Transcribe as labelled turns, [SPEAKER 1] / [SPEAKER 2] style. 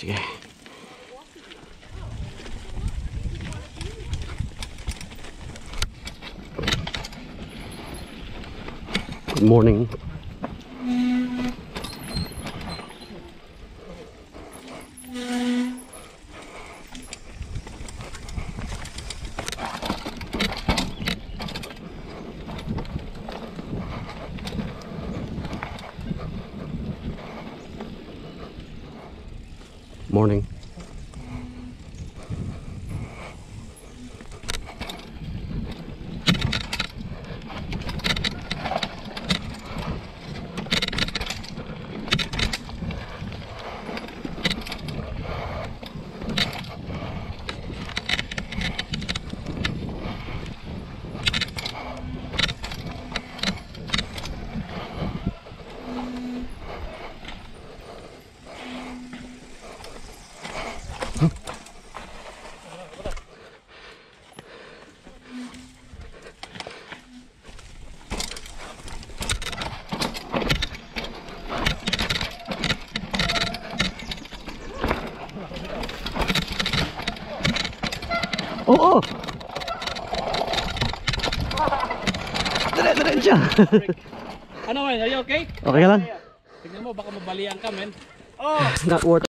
[SPEAKER 1] Sige. Good morning. Morning. Oo! Dire-dire siya!
[SPEAKER 2] Ano man, are you okay?
[SPEAKER 1] Okay ka lang?
[SPEAKER 2] Tignan mo, baka mabalian ka, men. Oh!
[SPEAKER 1] Not worth